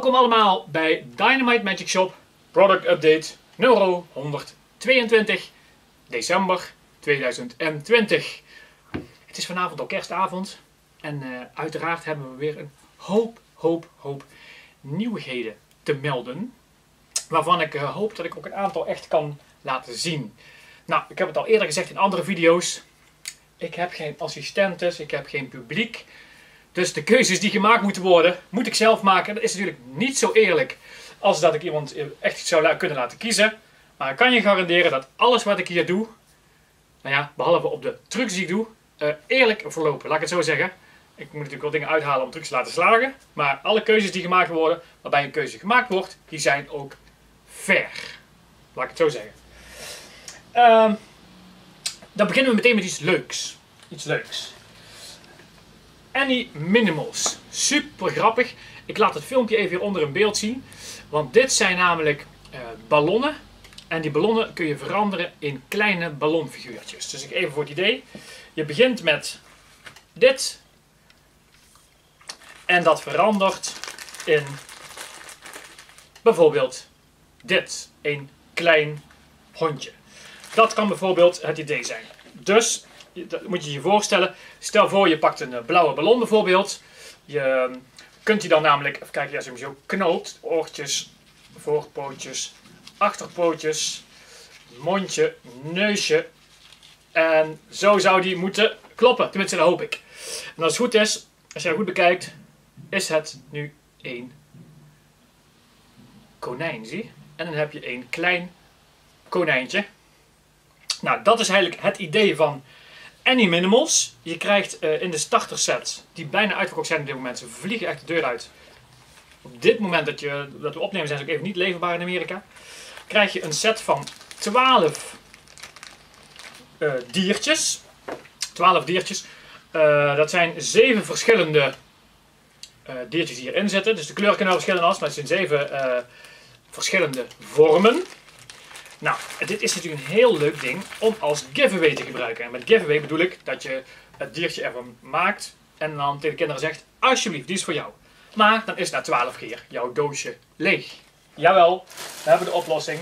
Welkom allemaal bij Dynamite Magic Shop Product Update nummer 122 december 2020. Het is vanavond al kerstavond en uiteraard hebben we weer een hoop nieuwigheden te melden. Waarvan ik hoop dat ik ook een aantal echt kan laten zien. Nou, ik heb het al eerder gezegd in andere video's. Ik heb geen assistentes, ik heb geen publiek. Dus de keuzes die gemaakt moeten worden, moet ik zelf maken. Dat is natuurlijk niet zo eerlijk als dat ik iemand echt zou kunnen laten kiezen. Maar ik kan je garanderen dat alles wat ik hier doe, nou ja, behalve op de trucs die ik doe, eerlijk verlopen. Laat ik het zo zeggen. Ik moet natuurlijk wel dingen uithalen om trucs te laten slagen. Maar alle keuzes die gemaakt worden, waarbij een keuze gemaakt wordt, die zijn ook fair. Laat ik het zo zeggen. Dan beginnen we meteen met iets leuks. Animinimals. Super grappig. Ik laat het filmpje even hier onder in beeld zien. Want dit zijn namelijk ballonnen. En die ballonnen kun je veranderen in kleine ballonfiguurtjes. Dus even voor het idee. Je begint met dit. En dat verandert in bijvoorbeeld dit. Een klein hondje. Dat kan bijvoorbeeld het idee zijn. Dus, dat moet je je voorstellen. Stel voor je pakt een blauwe ballon bijvoorbeeld. Je kunt die dan namelijk, even kijken, als je hem zo knoopt. Oortjes, voorpootjes, achterpootjes, mondje, neusje. En zo zou die moeten kloppen. Tenminste, dat hoop ik. En als het goed is, als je dat goed bekijkt, is het nu een konijn, zie. En dan heb je een klein konijntje. Nou, dat is eigenlijk het idee van Animinimals. Je krijgt in de starter set, die bijna uitverkocht zijn op dit moment, ze vliegen echt de deur uit. Op dit moment dat we opnemen zijn ze ook even niet leverbaar in Amerika. Krijg je een set van 12 diertjes. 12 diertjes. Dat zijn 7 verschillende diertjes die hierin zitten. Dus de kleuren kunnen wel verschillen als, maar het zijn 7 verschillende vormen. Nou, dit is natuurlijk een heel leuk ding om als giveaway te gebruiken. En met giveaway bedoel ik dat je het diertje ervan maakt en dan tegen de kinderen zegt, alsjeblieft, die is voor jou. Maar dan is na 12 keer jouw doosje leeg. Jawel, we hebben de oplossing.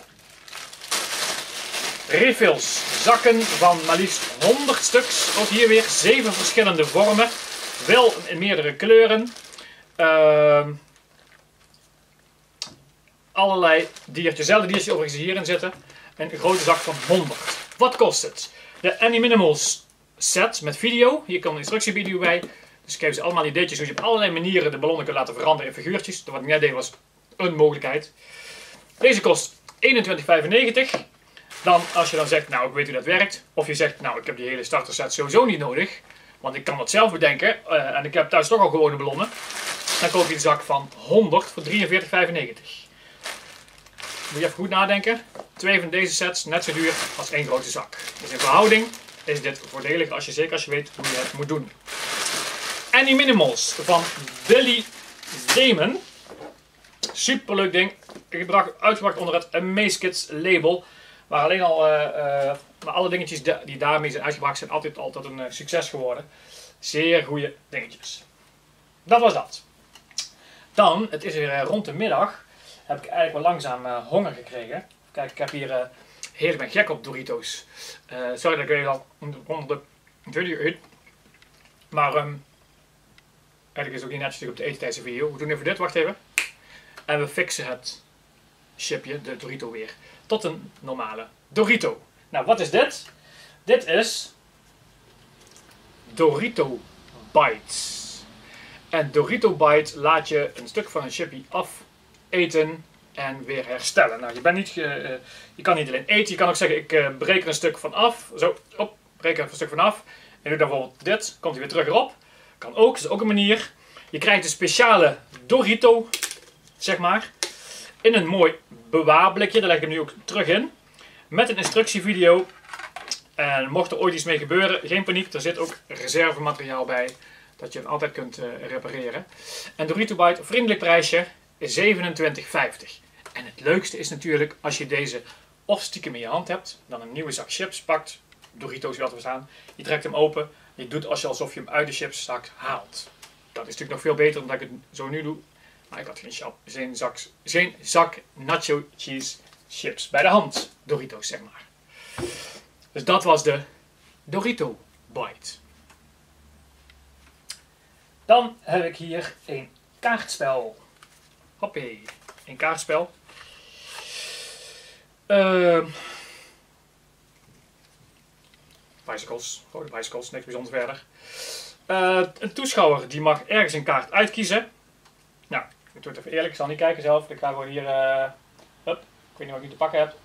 Refills, zakken van maar liefst 100 stuks. Ook hier weer 7 verschillende vormen. Wel in meerdere kleuren. Allerlei diertjes. Dezelfde diertjes overigens die hierin zitten. Een grote zak van 100. Wat kost het? De Animinimals set met video. Hier kan een instructievideo bij. Dus ik geef ze allemaal ideetjes hoe je op allerlei manieren de ballonnen kunt laten veranderen in figuurtjes. Wat ik net deed was een mogelijkheid. Deze kost 21,95. Dan als je dan zegt, nou ik weet hoe dat werkt. Of je zegt, nou ik heb die hele starter set sowieso niet nodig. Want ik kan dat zelf bedenken. En ik heb thuis toch al gewone ballonnen. Dan koop je de zak van 100 voor 43,95. Moet je even goed nadenken. 2 van deze sets net zo duur als 1 grote zak. Dus in verhouding is dit voordelig zeker als je weet hoe je het moet doen. Animinimals van Billy Damon. Super leuk ding. Uitgebracht onder het Amazkids label. Waar alleen al alle dingetjes die daarmee zijn uitgebracht zijn altijd een succes geworden. Zeer goede dingetjes. Dat was dat. Dan, het is weer rond de middag. Heb ik eigenlijk wel langzaam honger gekregen. Kijk, ik heb hier heerlijk ben gek op Doritos. Sorry dat ik weer al onder de video eet. Maar eigenlijk is het ook niet netjes op de etentijdse video. We doen even dit, wacht even. En we fixen het chipje, de Dorito weer. Tot een normale Dorito. Nou, wat is dit? Dit is Dorito Bites. En Dorito Bite laat je een stuk van een chipje afeten en weer herstellen. Nou, je kan niet alleen eten, je kan ook zeggen ik breek er een stuk van af. Zo, breek er een stuk van af. En doe dan bijvoorbeeld dit, komt hij weer terug erop. Kan ook, dat is ook een manier. Je krijgt een speciale Dorito, zeg maar. In een mooi bewaarblikje, daar leg ik hem nu ook terug in. Met een instructievideo. En mocht er ooit iets mee gebeuren, geen paniek, er zit ook reservemateriaal bij. Dat je hem altijd kunt repareren. En Dorito Bite, vriendelijk prijsje, is 27,50. En het leukste is natuurlijk als je deze of stiekem in je hand hebt, dan een nieuwe zak chips pakt. Doritos laten we staan. Je trekt hem open. Je doet alsof je hem uit de chipszak haalt. Dat is natuurlijk nog veel beter dan dat ik het zo nu doe. Maar ik had geen zak nacho cheese chips bij de hand. Doritos, zeg maar. Dus dat was de Dorito Bite. Dan heb ik hier een kaartspel. Hoppé, een kaartspel. Bicycles, rode bicycles, niks bijzonders verder. Een toeschouwer die mag ergens een kaart uitkiezen. Nou, ik doe het even eerlijk, ik zal niet kijken zelf. Ik ga gewoon hier, ik weet niet wat ik nu te pakken heb.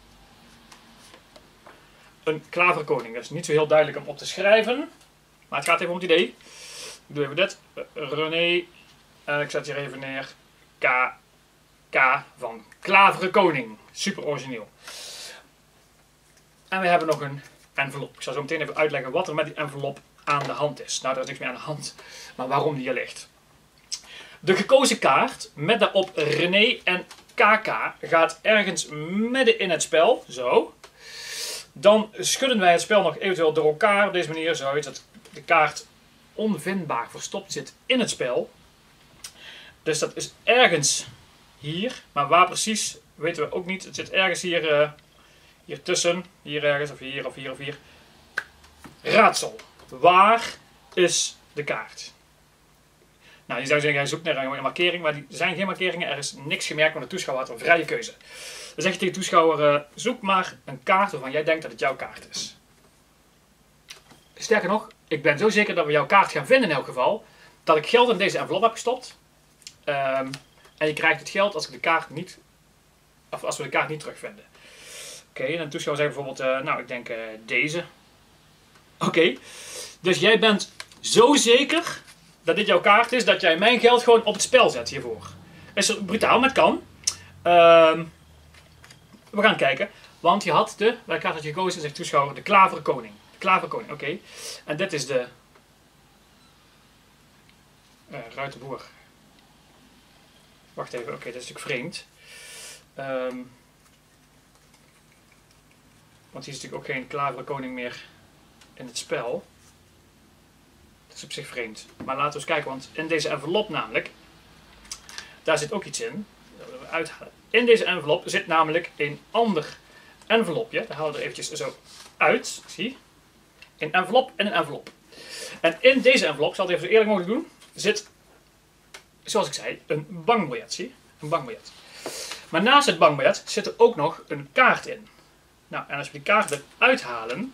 Een klaverkoning, dat is niet zo heel duidelijk om op te schrijven. Maar het gaat even om het idee. Ik doe even dit, René, en ik zet hier even neer, K van Klaveren Koning. Super origineel. En we hebben nog een envelop. Ik zal zo meteen even uitleggen wat er met die envelop aan de hand is. Nou, er is niks meer aan de hand, maar waarom die hier ligt. De gekozen kaart met daarop René en KK gaat ergens midden in het spel. Zo. Dan schudden wij het spel nog eventueel door elkaar op deze manier. Zo dat de kaart onvindbaar verstopt zit in het spel. Dus dat is ergens hier. Maar waar precies weten we ook niet. Het zit ergens hier, hier tussen. Hier ergens of hier of hier of hier. Raadsel. Waar is de kaart? Nou, je zou zeggen, hij zoekt naar een markering, maar er zijn geen markeringen. Er is niks gemerkt, want de toeschouwer had een vrije keuze. Dan zeg je tegen de toeschouwer, zoek maar een kaart waarvan jij denkt dat het jouw kaart is. Sterker nog, ik ben zo zeker dat we jouw kaart gaan vinden in elk geval, dat ik geld in deze envelop heb gestopt. En je krijgt het geld als we de kaart niet terugvinden. Oké, en de toeschouwer zegt bijvoorbeeld, nou ik denk deze. Oké, dus jij bent zo zeker dat dit jouw kaart is, dat jij mijn geld gewoon op het spel zet hiervoor. Is brutaal, maar het kan. We gaan kijken. Want je had welke kaart had je gekozen, zegt toeschouwer, de Klaveren Koning. De Klaveren Koning, oké. En dit is de Ruitenboer. Wacht even, oké, dat is natuurlijk vreemd. Want hier is natuurlijk ook geen Klaveren Koning meer in het spel. Dat is op zich vreemd. Maar laten we eens kijken, want in deze envelop namelijk, daar zit ook iets in. Dat willen we uithalen. In deze envelop zit namelijk een ander envelopje. Dat halen we er eventjes zo uit. Zie. Een envelop en een envelop. En in deze envelop, ik zal het even zo eerlijk mogelijk doen, zit, zoals ik zei, een bankbiljet. Zie. Een bankbiljet. Maar naast het bankbiljet zit er ook nog een kaart in. Nou, en als we die kaart eruit halen,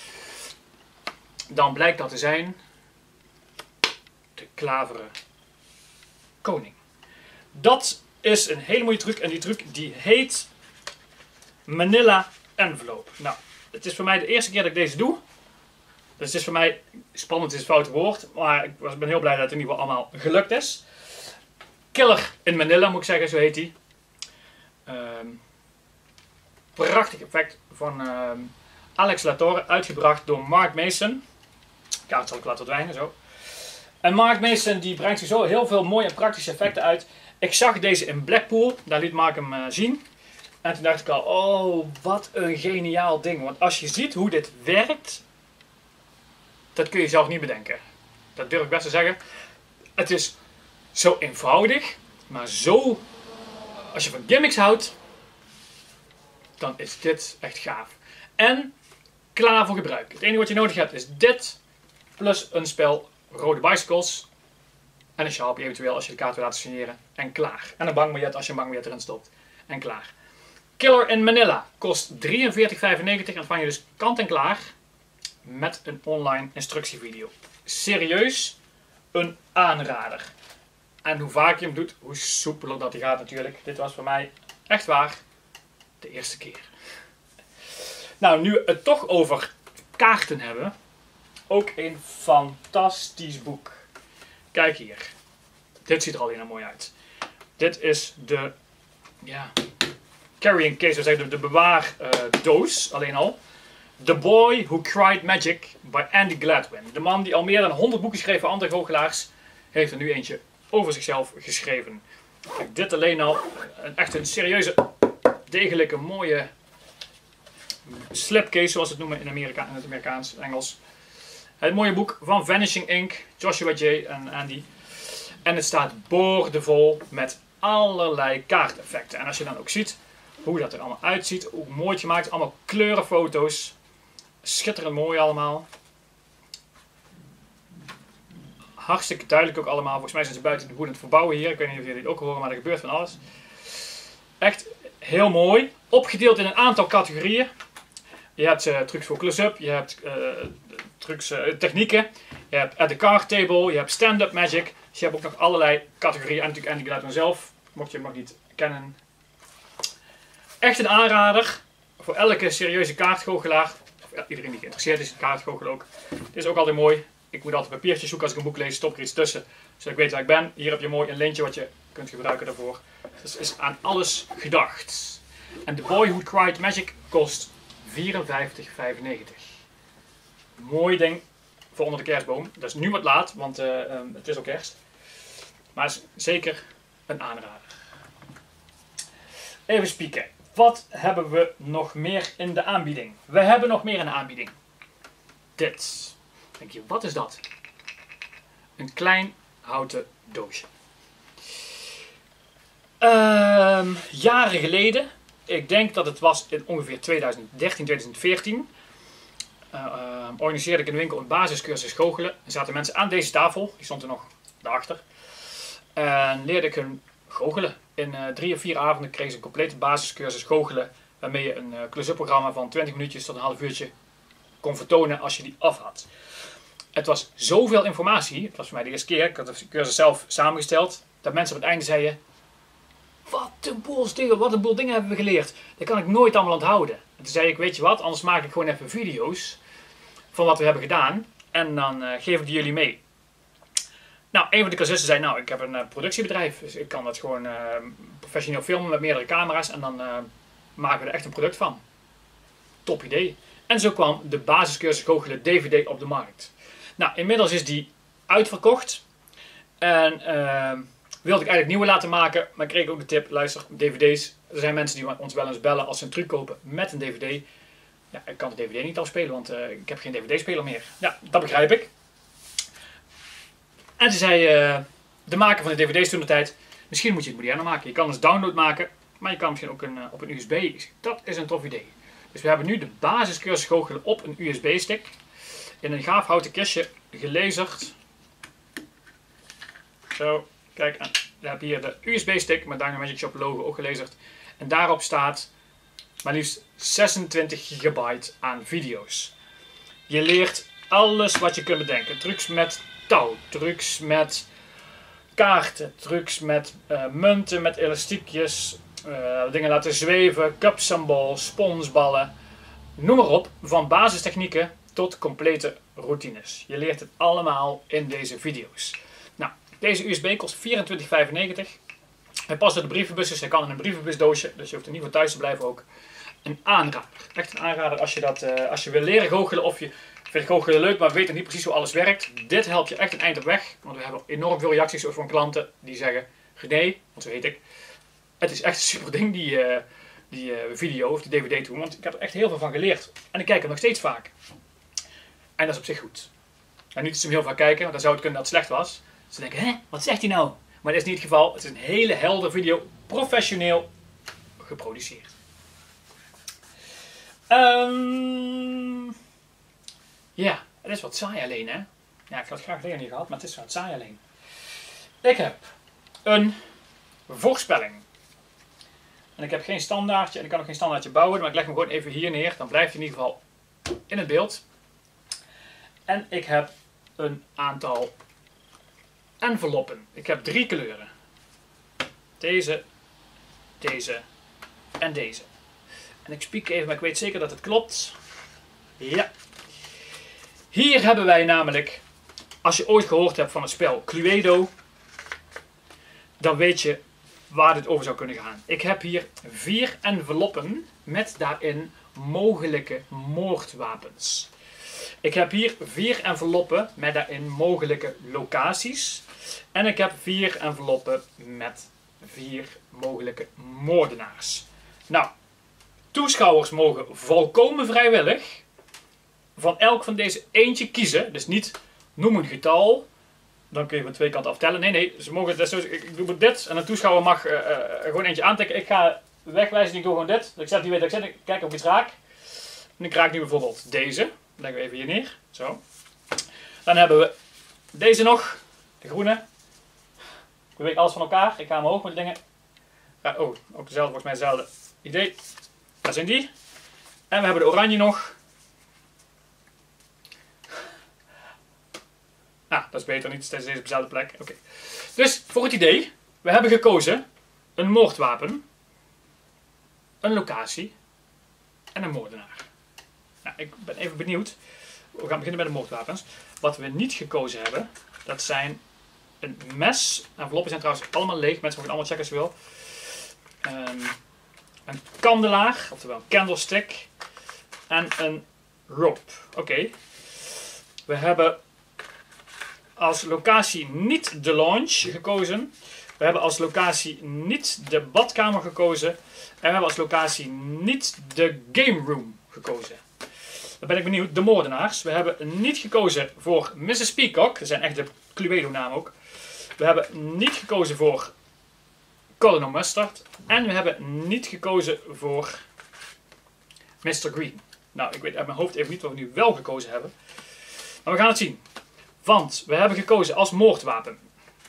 dan blijkt dat te zijn de Klaveren Koning. Dat is een hele mooie truc en die truc die heet Manila Envelope. Nou, het is voor mij de eerste keer dat ik deze doe. Dus het is voor mij, spannend is het foute woord, maar ik ben heel blij dat het in ieder geval allemaal gelukt is. Killer in Manila moet ik zeggen, zo heet die. Prachtig effect van Alex Latorre, uitgebracht door Mark Mason. De kaart zal ik laten verdwijnen, zo. En Mark Mason die brengt sowieso heel veel mooie en praktische effecten uit. Ik zag deze in Blackpool, daar liet Mark hem zien. En toen dacht ik al, oh wat een geniaal ding. Want als je ziet hoe dit werkt, dat kun je zelf niet bedenken. Dat durf ik best te zeggen. Het is zo eenvoudig, maar zo, als je van gimmicks houdt, dan is dit echt gaaf. En klaar voor gebruik. Het enige wat je nodig hebt is dit, plus een spel rode bicycles. En een Sharpie eventueel als je de kaart wil laten signeren. En klaar. En een bankbiljet als je een bankbiljet erin stopt. En klaar. Killer in Manila kost €43,95 en vang je dus kant en klaar met een online instructievideo. Serieus een aanrader. En hoe vaak je hem doet, hoe soepeler dat hij gaat natuurlijk. Dit was voor mij echt waar de eerste keer. Nou, nu we het toch over kaarten hebben. Ook een fantastisch boek. Kijk hier. Dit ziet er alleen al mooi uit. Dit is de carrying case, zeggen de bewaardoos alleen al. The Boy Who Cried Magic by Andy Gladwin. De man die al meer dan 100 boeken schreef voor andere goochelaars, heeft er nu eentje over zichzelf geschreven. Kijk, dit alleen al echt een serieuze, degelijke, mooie slipcase, zoals ze het noemen in het Amerikaans, Engels. Het mooie boek van Vanishing Inc., Joshua J. en Andy. En het staat boordevol met allerlei kaarteffecten. En als je dan ook ziet hoe dat er allemaal uitziet, hoe mooi het gemaakt is, allemaal kleurenfoto's. Schitterend mooi allemaal. Hartstikke duidelijk ook allemaal. Volgens mij zijn ze buiten de boel aan het verbouwen hier. Ik weet niet of jullie het ook horen, maar er gebeurt van alles. Echt heel mooi. Opgedeeld in een aantal categorieën. Je hebt trucs voor close-up, je hebt trucs, technieken, je hebt at the card table, je hebt stand-up magic. Dus je hebt ook nog allerlei categorieën. En natuurlijk Andy Gladwin zelf, mocht je hem nog niet kennen. Echt een aanrader voor elke serieuze kaartgoochelaar. Of iedereen die geïnteresseerd is in kaartgoochelen ook. Dit is ook altijd mooi. Ik moet altijd papiertjes zoeken als ik een boek lees, stop er iets tussen. Zodat ik weet waar ik ben. Hier heb je mooi een lintje wat je kunt gebruiken daarvoor. Dus het is aan alles gedacht. En The Boy Who Cried Magic kost €54,95. Mooi ding voor onder de kerstboom. Dat is nu wat laat, want het is al kerst. Maar het is zeker een aanrader. Even spieken. Wat hebben we nog meer in de aanbieding? We hebben nog meer in de aanbieding. Dit. Denk je, wat is dat? Een klein houten doosje. Jaren geleden, ik denk dat het was in ongeveer 2013, 2014, organiseerde ik een winkel een basiscursus goochelen. Er zaten mensen aan deze tafel, die stond er nog daarachter. En leerde ik hun goochelen. In 3 of 4 avonden kreeg ze een complete basiscursus goochelen, waarmee je een close-up programma van 20 minuutjes tot een half uurtje kon vertonen als je die af had. Het was zoveel informatie, het was voor mij de eerste keer, ik had de cursus zelf samengesteld, dat mensen op het einde zeiden: wat een boel dingen hebben we geleerd. Dat kan ik nooit allemaal onthouden. En toen zei ik, weet je wat, anders maak ik gewoon even video's van wat we hebben gedaan. En dan geef ik die jullie mee. Nou, een van de cursisten zei, nou, ik heb een productiebedrijf. Dus ik kan dat gewoon professioneel filmen met meerdere camera's. En dan maken we er echt een product van. Top idee. En zo kwam de basiscursus goochelen DVD op de markt. Nou, inmiddels is die uitverkocht. En wilde ik eigenlijk nieuwe laten maken, maar ik kreeg ook de tip, luister, dvd's. Er zijn mensen die ons wel eens bellen als ze een truc kopen met een dvd. Ja, ik kan de dvd niet afspelen, want ik heb geen dvd-speler meer. Ja, dat begrijp ik. En ze zei, de maker van de dvd's toen de tijd, misschien moet je het moderner maken. Je kan dus download maken, maar je kan misschien ook op een USB. Dat is een tof idee. Dus we hebben nu de basiscursus goochelen op een USB-stick. In een gaaf houten kistje, gelazerd. Zo. Kijk, en je hebt hier de USB-stick met Dino Magic Shop logo ook gelezerd. En daarop staat maar liefst 26 gigabyte aan video's. Je leert alles wat je kunt bedenken. Trucs met touw, trucs met kaarten, trucs met munten, met elastiekjes, dingen laten zweven, cupsymbool, sponsballen. Noem maar op, van basistechnieken tot complete routines. Je leert het allemaal in deze video's. Nou, deze USB kost €24,95. Hij past in de brievenbus, dus hij kan in een brievenbusdoosje. Dus je hoeft er niet voor thuis te blijven ook. Een aanrader. Echt een aanrader als je wil leren goochelen of je vindt goochelen leuk, maar weet nog niet precies hoe alles werkt. Dit helpt je echt een eind op weg. Want we hebben enorm veel reacties van klanten die zeggen, nee, want zo heet ik. Het is echt een super ding die video of die dvd toen. Want ik heb er echt heel veel van geleerd. En ik kijk er nog steeds vaak. En dat is op zich goed. En niet dat ze hem heel vaak kijken, want dan zou het kunnen dat het slecht was. Ze denken, hè, wat zegt hij nou? Maar dat is niet het geval. Het is een hele heldere video, professioneel geproduceerd. Ja, het is wat saai alleen, hè. Ja, ik had het graag leren hier gehad, maar het is wat saai alleen. Ik heb een voorspelling. En ik heb geen standaardje en ik kan ook geen standaardje bouwen, maar ik leg hem gewoon even hier neer. Dan blijft hij in ieder geval in het beeld. En ik heb een aantal enveloppen. Ik heb 3 kleuren. Deze, deze en deze. En ik spiek even, maar ik weet zeker dat het klopt. Ja. Hier hebben wij namelijk, als je ooit gehoord hebt van het spel Cluedo, dan weet je waar dit over zou kunnen gaan. Ik heb hier 4 enveloppen met daarin mogelijke moordwapens. Ik heb hier 4 enveloppen met daarin mogelijke locaties. En ik heb 4 enveloppen met 4 mogelijke moordenaars. Nou, toeschouwers mogen volkomen vrijwillig van elk van deze eentje kiezen. Dus niet noem een getal, dan kun je van twee kanten aftellen. Nee, ze mogen, dus ik doe dit en een toeschouwer mag gewoon eentje aantikken. Ik ga wegwijzen, ik doe gewoon dit. Ik zet die weet dat ik zit, kijk of ik iets raak. En ik raak nu bijvoorbeeld deze. Leggen we even hier neer. Zo. Dan hebben we deze nog, de groene. Ik beweeg alles van elkaar. Ik ga omhoog met de dingen. Ja, oh, ook dezelfde, volgens mij hetzelfde idee. Dat zijn die. En we hebben de oranje nog. Ah, dat is beter niet steeds deze op dezelfde plek. Oké. Dus voor het idee, we hebben gekozen een moordwapen, een locatie en een moordenaar. Nou, ik ben even benieuwd. We gaan beginnen met de moordwapens. Wat we niet gekozen hebben, dat zijn een mes. Enveloppen zijn trouwens allemaal leeg. Mensen mogen allemaal checken als je wil. Een kandelaar, oftewel een candlestick. En een rope. Oké. We hebben als locatie niet de lounge gekozen. We hebben als locatie niet de badkamer gekozen. En we hebben als locatie niet de game room gekozen. Dan ben ik benieuwd. De moordenaars. We hebben niet gekozen voor Mrs. Peacock. Dat zijn echt de Cluedo namen ook. We hebben niet gekozen voor Colonel Mustard. En we hebben niet gekozen voor Mr. Green. Nou, ik weet uit mijn hoofd even niet wat we nu wel gekozen hebben. Maar we gaan het zien. Want we hebben gekozen als moordwapen.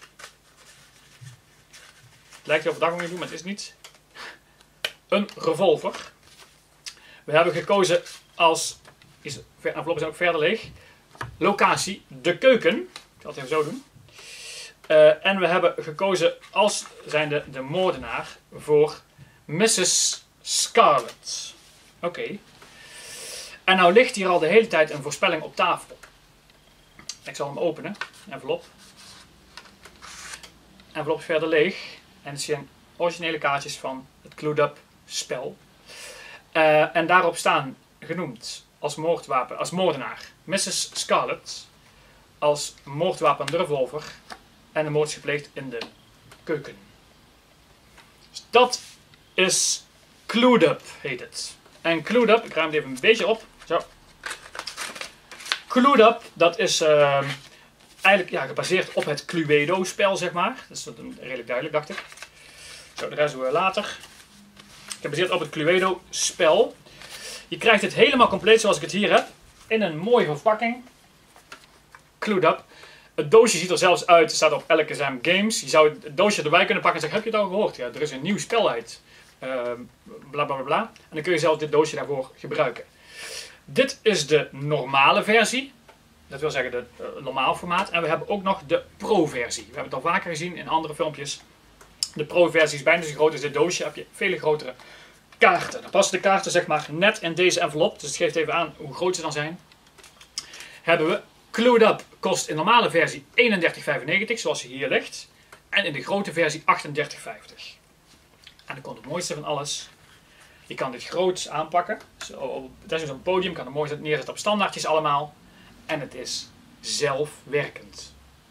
Het lijkt wel overdag om te doen, maar het is niet. Een revolver. We hebben gekozen als... De enveloppen zijn ook verder leeg. Locatie, de keuken. Ik zal het even zo doen. En we hebben gekozen als zijnde de moordenaar voor Mrs. Scarlet. Oké. En nou ligt hier al de hele tijd een voorspelling op tafel. Ik zal hem openen. Envelop. Envelop is verder leeg. En het zijn originele kaartjes van het Clued Up spel. En daarop staan genoemd als moordwapen, als moordenaar Mrs. Scarlet. Als moordwapen de revolver. En de moord is gepleegd in de keuken. Dus dat is Clued Up, heet het. En Clued Up, ik ruim het even een beetje op. Zo. Clued Up, dat is eigenlijk ja, gebaseerd op het Cluedo-spel, zeg maar. Dat is redelijk duidelijk, dacht ik. Zo, de rest doen we later. Gebaseerd op het Cluedo-spel. Je krijgt het helemaal compleet zoals ik het hier heb. In een mooie verpakking. Clued Up. Het doosje ziet er zelfs uit, het staat op elke Zam Games. Je zou het doosje erbij kunnen pakken en zeggen, heb je het al gehoord? Ja, er is een nieuw spel uit. Bla bla bla. En dan kun je zelf dit doosje daarvoor gebruiken. Dit is de normale versie. Dat wil zeggen de normaal formaat. En we hebben ook nog de Pro-versie. We hebben het al vaker gezien in andere filmpjes. De Pro-versie is bijna zo groot als dit doosje. Heb je vele grotere kaarten. Dan passen de kaarten zeg maar net in deze envelop. Dus het geeft even aan hoe groot ze dan zijn. Hebben we Clued Up kost in normale versie 31,95 zoals hij hier ligt. En in de grote versie 38,50. En dan komt het mooiste van alles. Je kan dit groots aanpakken. Dat is een podium, kan het mooi neerzetten op standaardjes allemaal. En het is zelfwerkend.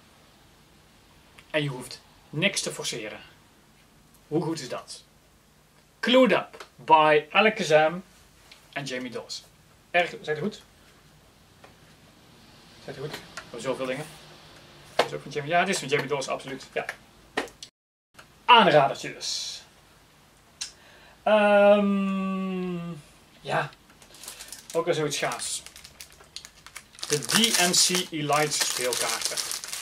En je hoeft niks te forceren. Hoe goed is dat? Clued Up by Alec Kazam en Jamie Dawes. Zeg het goed? Zeg het goed? We hebben zoveel dingen. Is ook van Jamie. Ja, dit is van Jamie Dawes, absoluut. Ja. Aanradertje dus. Ja, ook weer zoiets gaafs. De DMC Elite speelkaarten.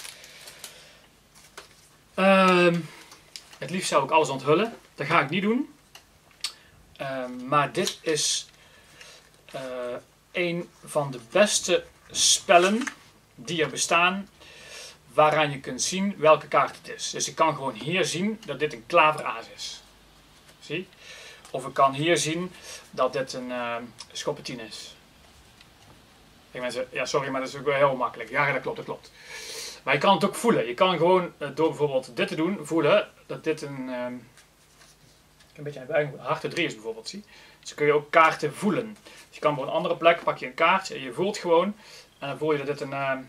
Het liefst zou ik alles onthullen. Dat ga ik niet doen. Maar dit is een van de beste spellen die er bestaan. Waaraan je kunt zien welke kaart het is. Dus ik kan gewoon hier zien dat dit een klaveraas is. Zie? Of ik kan hier zien dat dit een schoppetin is. Kijk mensen, ja sorry, maar dat is ook wel heel makkelijk. Ja, dat klopt, dat klopt. Maar je kan het ook voelen. Je kan gewoon door bijvoorbeeld dit te doen, voelen dat dit een beetje een harte 3 is bijvoorbeeld. Zie? Dus dan kun je ook kaarten voelen. Dus je kan op een andere plek, pak je een kaart en je voelt gewoon. En dan voel je dat dit een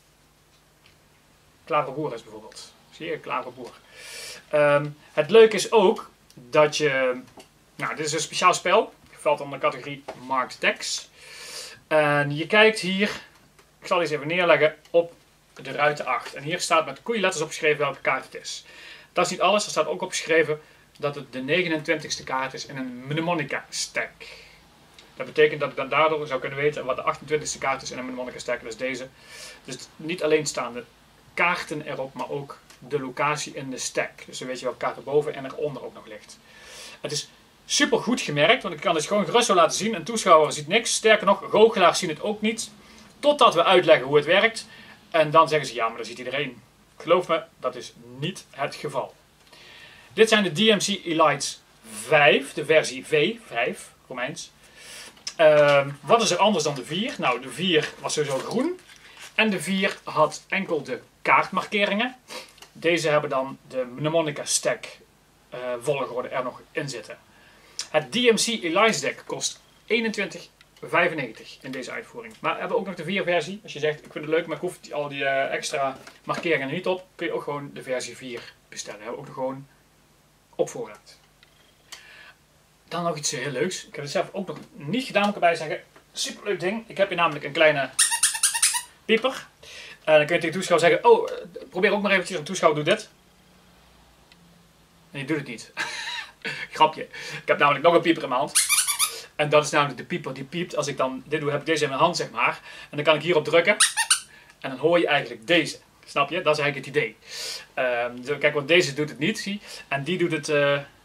klaverboer is bijvoorbeeld. Zie je, een klaverboer. Het leuke is ook dat je... Nou, dit is een speciaal spel. Het valt onder de categorie Marked Decks. En je kijkt hier, ik zal deze even neerleggen, op de ruiten 8. En hier staat met koeienletters opgeschreven welke kaart het is. Dat is niet alles, er staat ook opgeschreven dat het de 29ste kaart is in een mnemonica stack. Dat betekent dat ik dan daardoor zou kunnen weten wat de 28ste kaart is in een mnemonica stack, dat is deze. Dus niet alleen staan de kaarten erop, maar ook de locatie in de stack. Dus dan weet je welke kaart er boven en eronder ook nog ligt. Het is super goed gemerkt, want ik kan het gewoon gerust zo laten zien. Een toeschouwer ziet niks, sterker nog, goochelaars zien het ook niet. Totdat we uitleggen hoe het werkt. En dan zeggen ze, ja, maar dat ziet iedereen. Geloof me, dat is niet het geval. Dit zijn de DMC Elite 5, de versie V5, Romeins. Wat is er anders dan de 4? Nou, de 4 was sowieso groen. En de 4 had enkel de kaartmarkeringen. Deze hebben dan de mnemonica stack volgorde er nog in zitten. Het DMC Elite deck kost 21,95 in deze uitvoering. Maar we hebben ook nog de 4 versie. Als je zegt, ik vind het leuk, maar ik hoef al die extra markeringen er niet op, kun je ook gewoon de versie 4 bestellen. We hebben ook nog gewoon op voorraad. Dan nog iets heel leuks. Ik heb het zelf ook nog niet gedaan, moet ik erbij zeggen. Superleuk ding. Ik heb hier namelijk een kleine pieper. En dan kun je tegen de toeschouwer zeggen, oh, probeer ook maar eventjes. Een toeschouwer doet dit. En je doet het niet. Grapje. Ik heb namelijk nog een pieper in mijn hand. En dat is namelijk de pieper die piept. Als ik dan dit doe, heb ik deze in mijn hand, zeg maar. En dan kan ik hierop drukken. En dan hoor je eigenlijk deze. Snap je? Dat is eigenlijk het idee. Kijk, want deze doet het niet, zie. En die doet het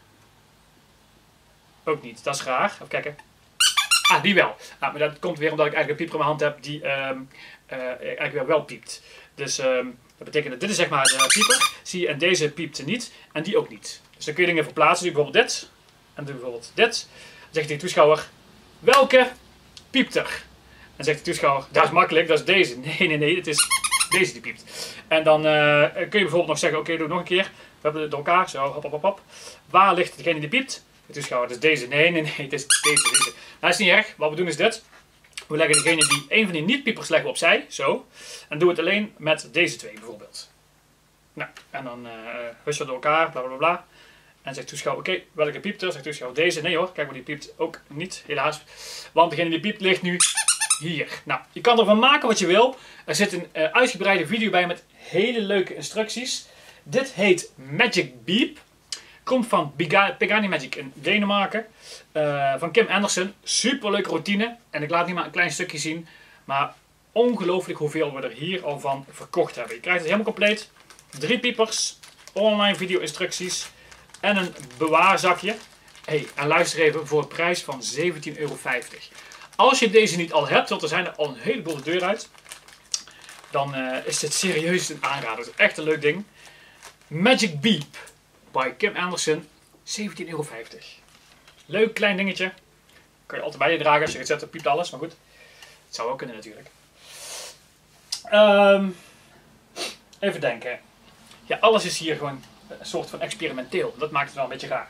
ook niet. Dat is raar. Even kijken. Ah, die wel. Ah, maar dat komt weer omdat ik eigenlijk een pieper in mijn hand heb die eigenlijk weer wel piept. Dus dat betekent dat dit is zeg maar de pieper. Zie je, en deze piept niet. En die ook niet. Dus dan kun je dingen verplaatsen. Doe bijvoorbeeld dit. En doe bijvoorbeeld dit. Dan zegt de toeschouwer, welke piept er? Dan zegt de toeschouwer, dat is makkelijk, dat is deze. Nee, het is deze die piept. En dan kun je bijvoorbeeld nog zeggen, oké, doe het nog een keer. We hebben het door elkaar, zo, hop. Waar ligt degene die piept? De toeschouwer, dat is deze. Nee, het is deze. Nou, dat is niet erg. Wat we doen is dit. We leggen degene die, een van die niet-piepers leggen we opzij, zo. En doe het alleen met deze twee bijvoorbeeld. Nou, en dan hussen we door elkaar, bla bla bla. En zegt de toeschouwer, oké, welke piept er? Zegt de toeschouwer, deze. Nee hoor, kijk maar, die piept ook niet, helaas. Want degene die piept ligt nu hier. Nou, je kan ervan maken wat je wil. Er zit een uitgebreide video bij met hele leuke instructies. Dit heet Magic Beep. Komt van Pagani Magic in Denemarken. Van Kim Anderson. Super leuke routine. En ik laat nu maar een klein stukje zien. Maar ongelooflijk hoeveel we er hier al van verkocht hebben. Je krijgt het helemaal compleet. 3 piepers. Online video instructies. En een bewaarzakje. Hey, en luister even, voor een prijs van €17,50. Als je deze niet al hebt, want er zijn er al een heleboel de deur uit. Dan is dit serieus een aanrader. Het is echt een leuk ding. Magic Beep by Kim Anderson. €17,50. Leuk klein dingetje. Kan je altijd bij je dragen. Als je het zet, dan piept alles. Maar goed, het zou ook kunnen natuurlijk. Even denken. Ja, alles is hier gewoon een soort van experimenteel. Dat maakt het wel een beetje raar.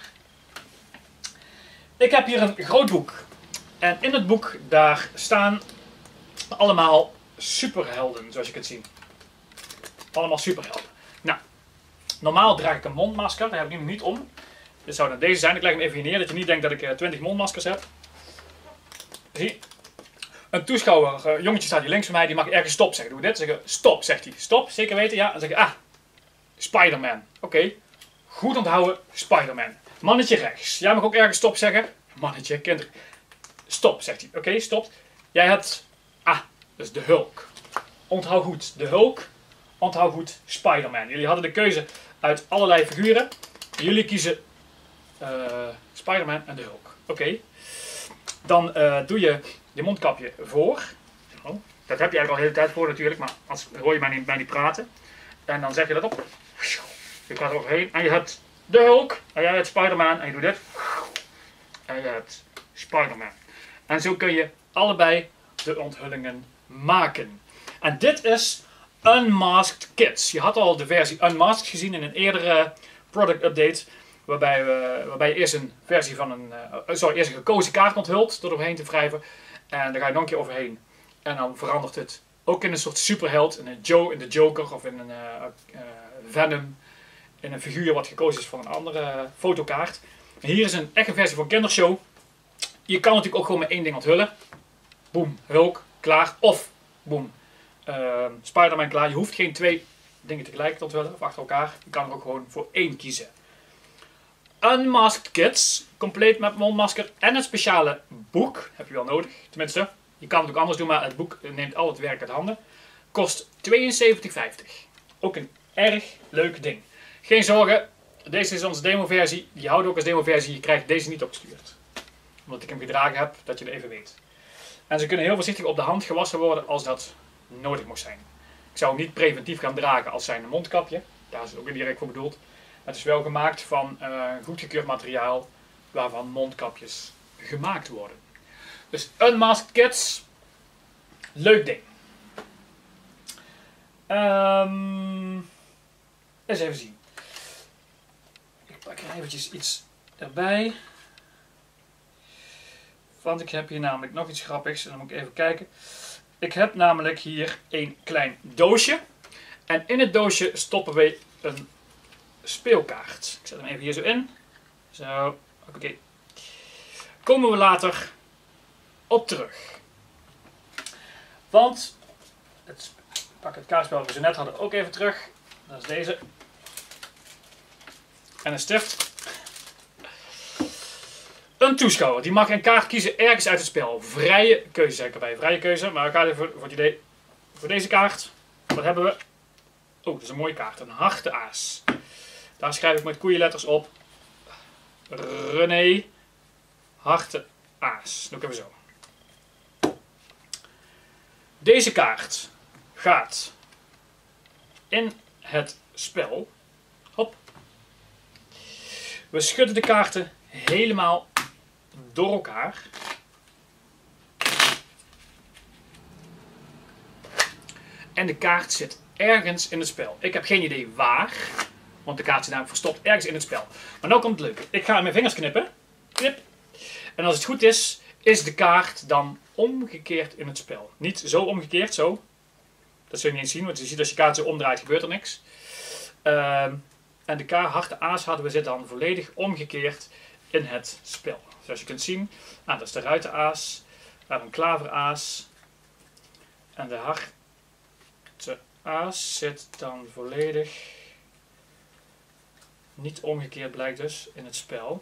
Ik heb hier een groot boek. En in het boek daar staan allemaal superhelden, zoals je kunt zien. Allemaal superhelden. Nou, normaal draag ik een mondmasker. Dat heb ik nu niet om. Dit zou dan deze zijn. Ik leg hem even hier neer, dat je niet denkt dat ik 20 mondmaskers heb. Zie. Een toeschouwer, een jongetje staat hier links van mij, die mag ergens stop zeggen. Doe dit. Zeggen stop, zegt hij. Stop, zeker weten? Ja. Dan zeg je, Spider-Man. Oké. Goed onthouden, Spider-Man. Mannetje rechts. Jij mag ook ergens stop zeggen. Mannetje, kinder. Stop, zegt hij. Oké, stop. Jij hebt, dus de Hulk. Onthoud goed, de Hulk. Onthoud goed, Spider-Man. Jullie hadden de keuze uit allerlei figuren. Jullie kiezen Spider-Man en de Hulk. Oké. Dan doe je je mondkapje voor. Zo. Dat heb je eigenlijk al de hele tijd voor natuurlijk, maar anders hoor je mij niet praten. En dan zeg je dat op. Je gaat er overheen en je hebt de Hulk. En jij hebt Spider-Man en je doet dit. En je hebt Spider-Man. En zo kun je allebei de onthullingen maken. En dit is Unmasked Kids. Je had al de versie Unmasked gezien in een eerdere product update. Waarbij je eerst een versie van eerst een gekozen kaart onthult door erheen te wrijven. En dan ga je nog een keer overheen. En dan verandert het ook in een soort superheld. In de Joker of in een Venom. In een figuur wat gekozen is voor een andere fotokaart. En hier is een echte versie van Kindershow. Je kan natuurlijk ook gewoon met één ding onthullen. Boom, Hulk, klaar. Of, boom, Spider-Man klaar. Je hoeft geen 2 dingen tegelijk te ontwillen of achter elkaar. Je kan er ook gewoon voor 1 kiezen. Unmasked Kids, compleet met mondmasker en het speciale boek, heb je wel nodig. Tenminste, je kan het ook anders doen, maar het boek neemt al het werk uit handen. Kost €72,50. Ook een erg leuk ding. Geen zorgen, deze is onze demo-versie. Die houdt ook als demo-versie. Je krijgt deze niet opgestuurd. Omdat ik hem gedragen heb, dat je het even weet. En ze kunnen heel voorzichtig op de hand gewassen worden als dat nodig mocht zijn. Ik zou hem niet preventief gaan dragen als zijn mondkapje. Daar is het ook indirect voor bedoeld. Het is wel gemaakt van goedgekeurd materiaal waarvan mondkapjes gemaakt worden. Dus Unmasked Kids, leuk ding. Eens even zien. Ik pak er eventjes iets erbij. Want ik heb hier namelijk nog iets grappigs. En dan moet ik even kijken. Ik heb namelijk hier een klein doosje. En in het doosje stoppen we een speelkaart. Ik zet hem even hier zo in. Zo, oké. Komen we later op terug. Want, ik pak het kaartspel dat we zo net hadden ook even terug. Dat is deze. En een stift. Een toeschouwer, die mag een kaart kiezen ergens uit het spel. Vrije keuze, zeg ik erbij. Vrije keuze, maar ik ga even voor het idee. Voor deze kaart, wat hebben we? Oh, dat is een mooie kaart. Een hartenaas. Daar schrijf ik met koeienletters op. René. Hartenaas. Doe ik even zo. Deze kaart gaat in het spel. Hop. We schudden de kaarten helemaal door elkaar. En de kaart zit ergens in het spel. Ik heb geen idee waar. Want de kaart zit namelijk verstopt ergens in het spel. Maar nu komt het leuke. Ik ga aan mijn vingers knippen. Knip. En als het goed is, is de kaart dan omgekeerd in het spel. Niet zo omgekeerd, zo. Dat zul je niet eens zien, want je ziet als je kaart zo omdraait, gebeurt er niks. En de kaart harte aas hadden we zit dan volledig omgekeerd in het spel. Zoals je kunt zien, dat is de ruitenaas, daar een klaveraas. En de harte aas zit dan volledig niet omgekeerd, blijkt dus, in het spel.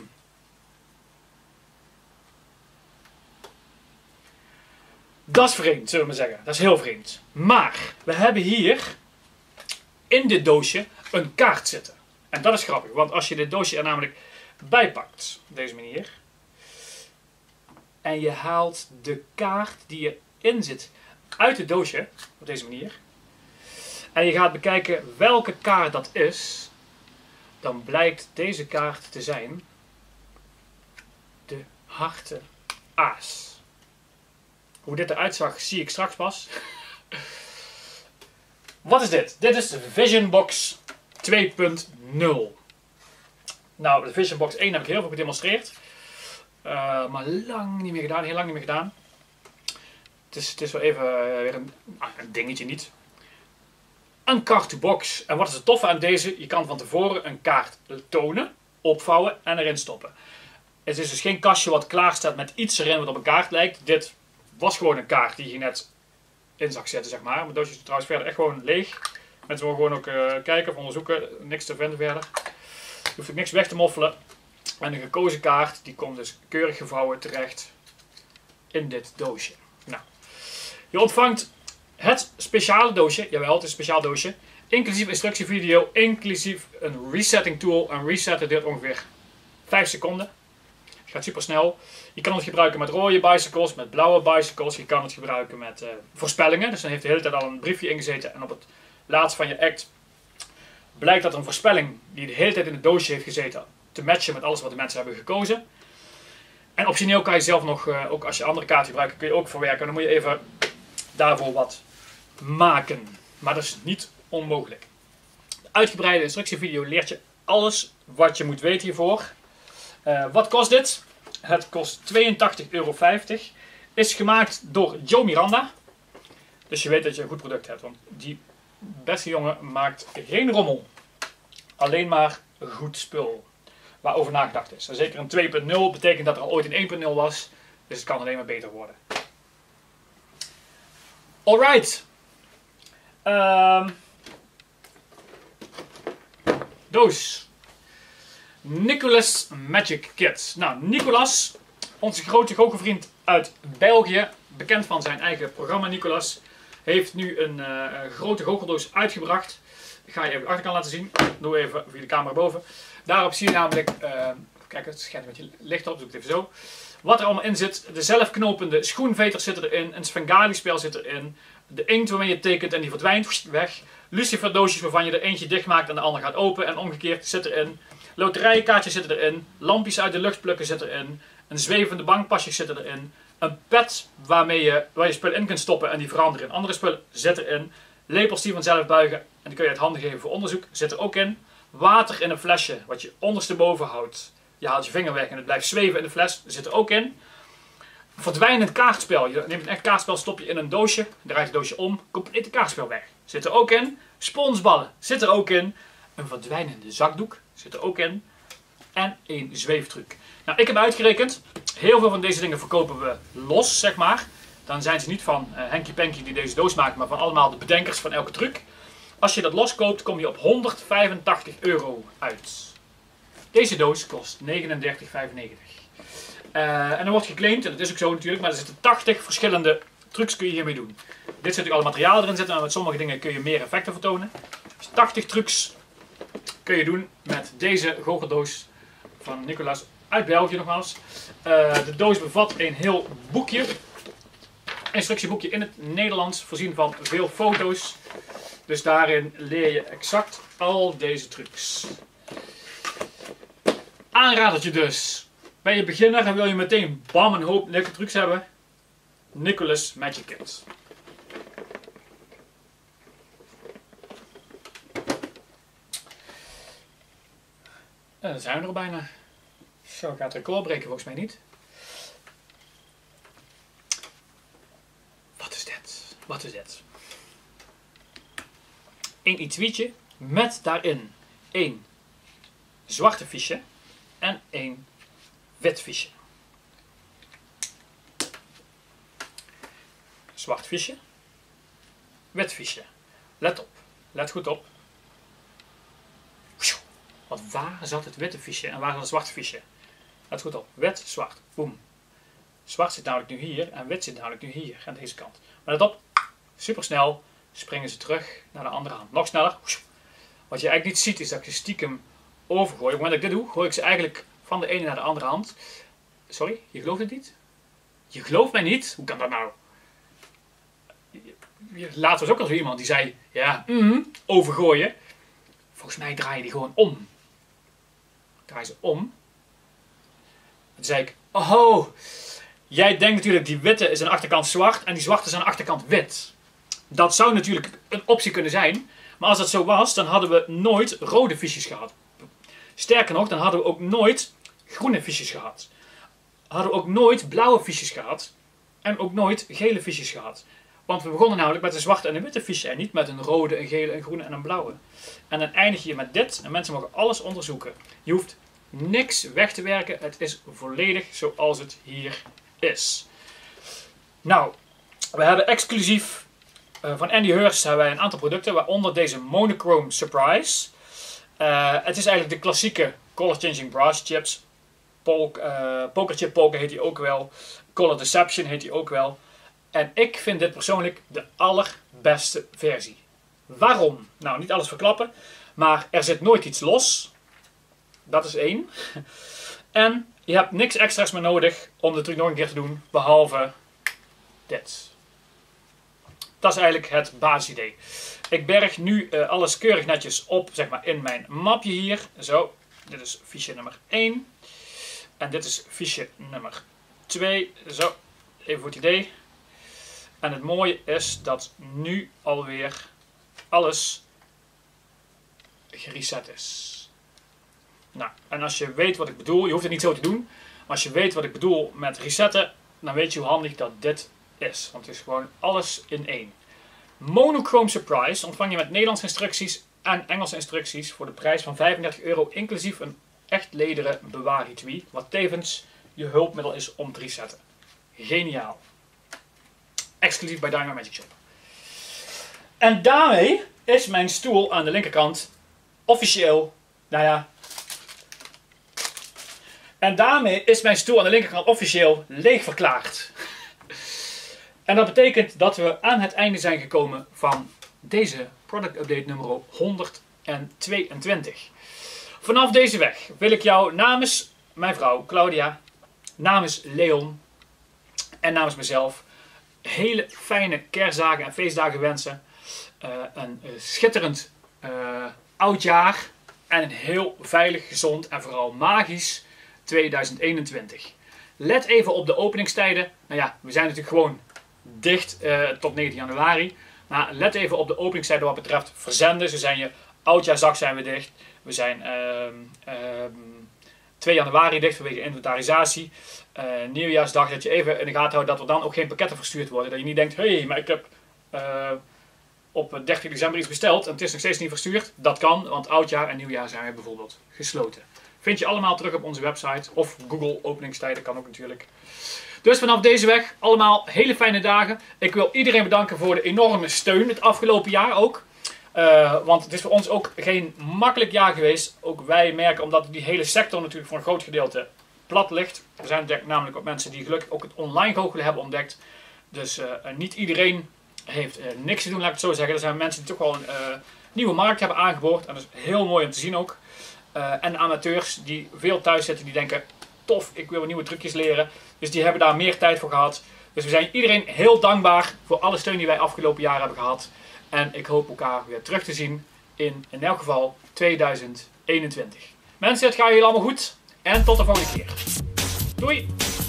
Dat is vreemd, zullen we maar zeggen. Dat is heel vreemd. Maar we hebben hier in dit doosje een kaart zitten. En dat is grappig, want als je dit doosje er namelijk bij pakt, op deze manier, en je haalt de kaart die erin zit uit het doosje, op deze manier, en je gaat bekijken welke kaart dat is, dan blijkt deze kaart te zijn de hartenaas. Hoe dit eruit zag, zie ik straks pas. Wat is dit? Dit is de Vision Box 2.0. Nou, de Vision Box 1 heb ik heel veel gedemonstreerd. Maar lang niet meer gedaan, heel lang niet meer gedaan. Het is wel even weer een dingetje niet. Een card-to-box. En wat is het toffe aan deze? Je kan van tevoren een kaart tonen, opvouwen en erin stoppen. Het is dus geen kastje wat klaar staat met iets erin wat op een kaart lijkt. Dit was gewoon een kaart die je net in zag zetten, zeg maar. Mijn doosje is trouwens verder echt gewoon leeg. Mensen mogen gewoon ook kijken of onderzoeken. Niks te vinden verder. Je hoeft ook niks weg te moffelen. En een gekozen kaart, die komt dus keurig gevouwen terecht in dit doosje. Nou, je ontvangt het speciale doosje. Jawel, het is een speciaal doosje. Inclusief instructievideo, inclusief een resetting tool. En resetten duurt ongeveer 5 seconden. Het gaat super snel. Je kan het gebruiken met rode bicycles, met blauwe bicycles. Je kan het gebruiken met voorspellingen. Dus dan heeft de hele tijd al een briefje ingezeten. En op het laatst van je act blijkt dat een voorspelling die de hele tijd in het doosje heeft gezeten te matchen met alles wat de mensen hebben gekozen. En optioneel kan je zelf nog, ook als je andere kaarten gebruikt, kun je ook verwerken. Dan moet je even daarvoor wat maken. Maar dat is niet onmogelijk. De uitgebreide instructievideo leert je alles wat je moet weten hiervoor. Wat kost dit? Het kost €82,50. Is gemaakt door Joe Miranda. Dus je weet dat je een goed product hebt. Want die beste jongen maakt geen rommel. Alleen maar goed spul. Waarover nagedacht is. En zeker een 2.0 betekent dat er al ooit een 1.0 was. Dus het kan alleen maar beter worden. Alright. Doos. Nicolas Magic Kit. Nou, Nicolas, onze grote goochelvriend uit België, bekend van zijn eigen programma Nicolas, heeft nu een grote goocheldoos uitgebracht. Ik ga je even de achterkant laten zien. Doe even via de camera boven. Daarop zie je namelijk, kijk, het schijnt een beetje licht op, doe ik het even zo. Wat er allemaal in zit. De zelfknopende schoenveters zitten erin. Een Svengali spel zit erin. De inkt waarmee je tekent en die verdwijnt weg. Lucifer doosjes waarvan je er eentje dicht maakt en de ander gaat open. En omgekeerd zit erin. Loterijkaartjes zitten erin. Lampjes uit de lucht plukken zit erin. Een zwevende bankpasje zit erin. Een pet waar je spullen in kunt stoppen en die veranderen in andere spullen zit erin. Lepels die vanzelf buigen en die kun je uit handen geven voor onderzoek zit er ook in. Water in een flesje wat je ondersteboven houdt. Je haalt je vinger weg en het blijft zweven in de fles. Zit er ook in. Verdwijnend kaartspel. Je neemt een echt kaartspel, stop je in een doosje. Draait het doosje om. Compleet het kaartspel weg. Zit er ook in. Sponsballen. Zit er ook in. Een verdwijnende zakdoek. Zit er ook in. En een zweeftruc. Nou, ik heb uitgerekend. Heel veel van deze dingen verkopen we los, zeg maar. Dan zijn ze niet van Henky Panky die deze doos maakt, maar van allemaal de bedenkers van elke truc. Als je dat loskoopt, kom je op €185 uit. Deze doos kost €39,95. En dan wordt geclaimd, en dat is ook zo natuurlijk, maar er zitten 80 verschillende trucs kun je hiermee doen. Dit zit natuurlijk alle materialen erin zitten, maar met sommige dingen kun je meer effecten vertonen. Dus 80 trucs kun je doen met deze goocheldoos van Nicolas uit België nogmaals. De doos bevat een heel boekje. Instructieboekje in het Nederlands, voorzien van veel foto's. Dus daarin leer je exact al deze trucs. Aanradertje dus. Ben je beginner en wil je meteen bam een hoop leuke trucs hebben? Nicolas Magic Kit. En dan zijn we er al bijna. Zo, gaat het record breken volgens mij niet. Wat is dit? Wat is dit? Een etuietje met daarin één zwarte fiche en één wit fiche. Zwart fiche, wit fiche. Let op, let goed op. Want waar zat het witte fiche en waar zat het zwarte fiche? Let goed op, wit, zwart, boem. Zwart zit namelijk nu hier en wit zit namelijk nu hier aan deze kant. Maar let op, supersnel springen ze terug naar de andere hand. Nog sneller. Wat je eigenlijk niet ziet is dat ik ze stiekem overgooi. Op het moment dat ik dit doe, gooi ik ze eigenlijk van de ene naar de andere hand. Sorry, je gelooft het niet? Je gelooft mij niet? Hoe kan dat nou? Later was ook al zo iemand die zei, ja, overgooien. Volgens mij draai je die gewoon om. Draai ze om. Toen zei ik, oh, jij denkt natuurlijk die witte is aan de achterkant zwart en die zwarte is aan de achterkant wit. Dat zou natuurlijk een optie kunnen zijn. Maar als dat zo was, dan hadden we nooit rode fiches gehad. Sterker nog, dan hadden we ook nooit groene fiches gehad. Hadden we ook nooit blauwe fiches gehad. En ook nooit gele fiches gehad. Want we begonnen namelijk met een zwarte en een witte fiche. En niet met een rode, een gele, een groene en een blauwe. En dan eindig je met dit. En mensen mogen alles onderzoeken. Je hoeft niks weg te werken. Het is volledig zoals het hier is. Nou, we hebben exclusief van Andy Hurst hebben wij een aantal producten. Waaronder deze Monochrome Surprise. Het is eigenlijk de klassieke Color Changing Brass Chips. Poker Chip Poker heet die ook wel. Color Deception heet die ook wel. En ik vind dit persoonlijk de allerbeste versie. Waarom? Nou, niet alles verklappen. Maar er zit nooit iets los. Dat is één. En je hebt niks extra's meer nodig om de truc nog een keer te doen. Behalve dit. Dat is eigenlijk het basisidee. Ik berg nu alles keurig netjes op, zeg maar, in mijn mapje hier. Zo. Dit is fiche nummer 1. En dit is fiche nummer 2. Zo. Even voor het idee. En het mooie is dat nu alweer alles gereset is. Nou, en als je weet wat ik bedoel, je hoeft het niet zo te doen. Maar als je weet wat ik bedoel met resetten, dan weet je hoe handig dat dit is. Want het is gewoon alles in één. Monochrome Surprise ontvang je met Nederlandse instructies en Engelse instructies voor de prijs van €35, inclusief een echt lederen bewaaretui, wat tevens je hulpmiddel is om te resetten. Geniaal. Exclusief bij Dynamite Magic Shop. En daarmee is mijn stoel aan de linkerkant officieel, nou ja. En daarmee is mijn stoel aan de linkerkant officieel leeg verklaard. En dat betekent dat we aan het einde zijn gekomen van deze product update nummer 122. Vanaf deze weg wil ik jou namens mijn vrouw Claudia, namens Leon en namens mezelf hele fijne kerstdagen en feestdagen wensen. Een schitterend oudjaar en een heel veilig, gezond en vooral magisch 2021. Let even op de openingstijden. Nou ja, we zijn natuurlijk gewoon dicht tot 19 januari. Maar let even op de openingstijden wat betreft verzenden. Zo zijn je oudjaarsdag zijn we dicht. We zijn 2 januari dicht vanwege inventarisatie. Nieuwjaarsdag, dat je even in de gaten houdt dat er dan ook geen pakketten verstuurd worden. Dat je niet denkt, hé, maar ik heb op 30 december iets besteld en het is nog steeds niet verstuurd. Dat kan, want oudjaar en nieuwjaar zijn we bijvoorbeeld gesloten. Vind je allemaal terug op onze website. Of Google openingstijden kan ook natuurlijk. Dus vanaf deze weg allemaal hele fijne dagen. Ik wil iedereen bedanken voor de enorme steun het afgelopen jaar ook. Want het is voor ons ook geen makkelijk jaar geweest. Ook wij merken, omdat die hele sector natuurlijk voor een groot gedeelte plat ligt. Er zijn namelijk ook mensen die gelukkig ook het online goochelen hebben ontdekt. Dus niet iedereen heeft niks te doen, laat ik het zo zeggen. Er zijn mensen die toch wel een nieuwe markt hebben aangeboord. En dat is heel mooi om te zien ook. En amateurs die veel thuis zitten, die denken, tof, ik wil nieuwe trucjes leren. Dus die hebben daar meer tijd voor gehad. Dus we zijn iedereen heel dankbaar voor alle steun die wij afgelopen jaar hebben gehad. En ik hoop elkaar weer terug te zien in elk geval 2021. Mensen, het gaat jullie allemaal goed. En tot de volgende keer. Doei!